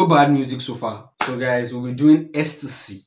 bad music so far. So guys, we'll be doing ecstasy.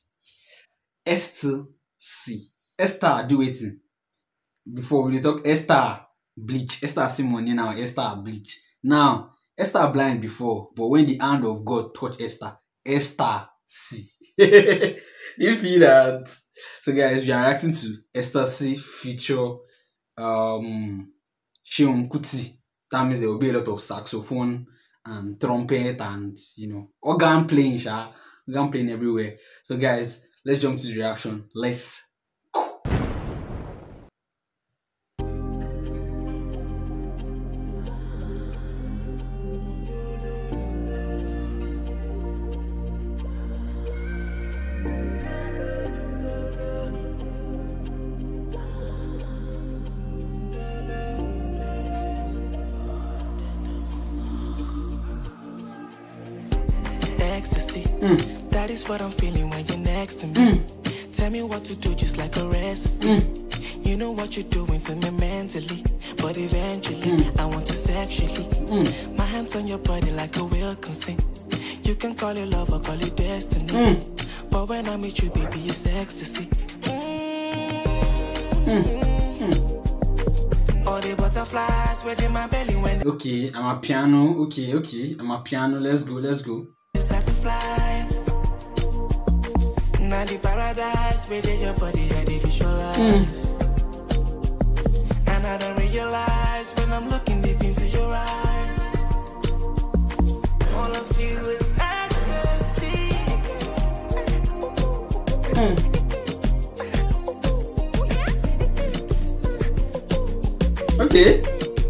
Ecstasy. Esther, do it. Before we talk Esther bleach. Esther Simone now. Esther bleach. Now, Esther blind before, but when the hand of God touched Esther, Esther see. You feel that? So guys, we are reacting to ecstasy feature Seun Kuti. That means there will be a lot of saxophone and trumpet and organ playing, organ playing everywhere. So guys, let's jump to the reaction. Let's go. Ecstasy. That is what I'm feeling when you're next to me. Tell me what to do, just like a recipe. You know what you're doing to me mentally, but eventually I want to sexually. My hands on your body like a will consent. You can call it love or call it destiny, but when I'm with you, baby, it's ecstasy. All the butterflies within my belly when Okay, AMAPIANO. Okay, AMAPIANO. Let's go. start to fly. Now the paradise within your body, I dey visualize. And I don't realize when I'm looking deep into your eyes. All I feel is ecstasy. Okay.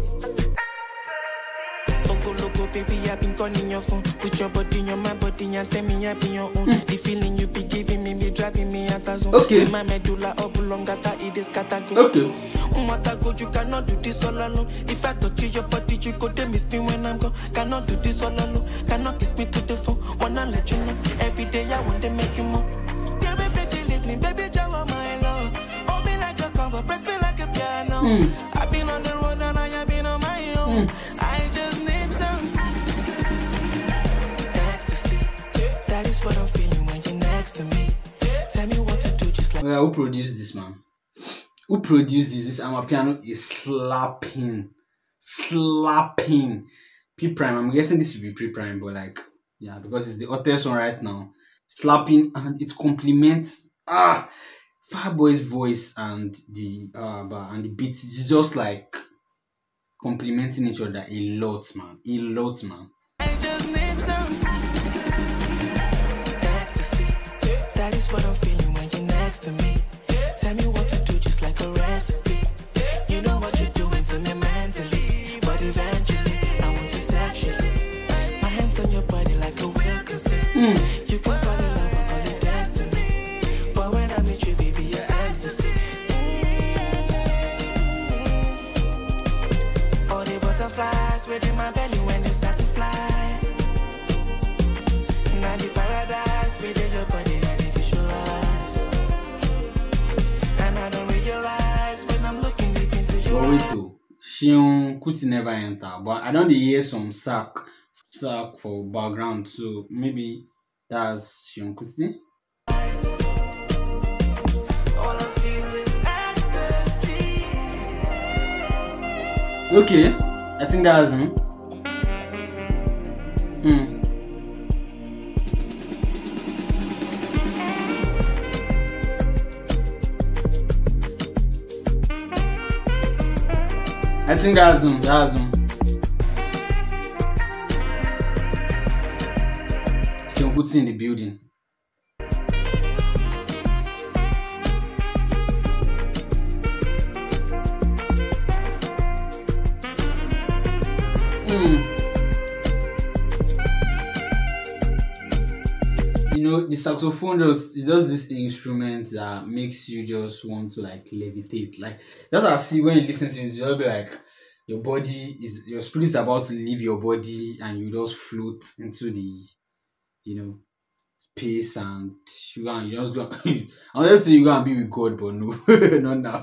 Baby, I've been calling your phone. Put your body in your my body and tell me I be your own. The feeling you be giving me driving me at a zone. Okay. My medulla oblongata, it is catago. Okay. Umatago, you cannot do this all alone. If I touch your body, you go to miss me when I'm gone. Cannot do this all alone. Cannot kiss me to the phone. Wanna let you know. Every day I want to make you more. Yeah, baby, you leave me, baby, Jawa, my love. Hold me like a cover, press me like a piano. I've been on the road and I have been on my own. I just need some ecstasy. That is what I'm feeling when you're next to me. Tell me what to do, just like. Well, who produced this, man? Who produced this? This AMAPIANO is slapping. Pre-prime. I'm guessing this will be pre-prime, but like, yeah, because it's the hottest one right now. Slapping, and it complements Fireboy's voice and the beats. It's just like complementing each other a lot, man. I just need some ecstasy. That is what I'm feeling when you're next to me. Tell me what to do, just like a recipe. You know what you're doing to me mentally, but eventually I want to sexually. My hands on your body like a will consent. You can call it love or call it destiny, but when I'm with you, baby, it's ecstasy. All the butterflies within my belly when they start to fly. Now the paradise within your body, I dey visualize. And I don't realize when I'm looking deep into your But wait eyes. though, Seun Kuti never enter. But I don't hear some sack for background, so maybe that's Seun Kuti. All I feel is ecstasy. Okay, I think that's him. I think that's him. Seun Kuti in the building. The saxophone is just this instrument that makes you just want to like levitate. Like just as see when you listen to it, you'll be like your spirit is about to leave your body and you just float into the space, and you just go. I'm just saying you gonna be with God, but no, not now.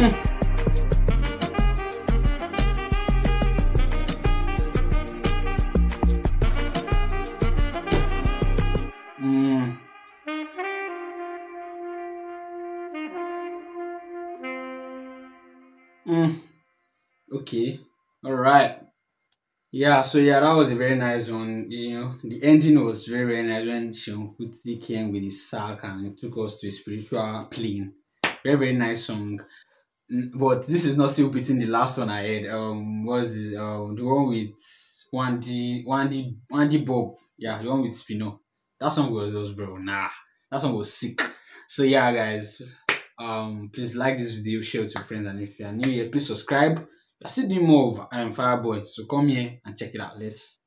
Okay. All right. Yeah, so yeah, that was a very nice one. The ending was very, very nice when Seun Kuti came with his sack and took us to a spiritual plane. Very, very nice song. But this is not still beating the last one I had. Was it the one with Wandy Bob? Yeah, the one with Spino. That song was bro. Nah, that song was sick. So yeah, guys. Please like this video, share with your friends, and if you are new here, please subscribe. We're still doing more of Fireboy, so come here and check it out. Let's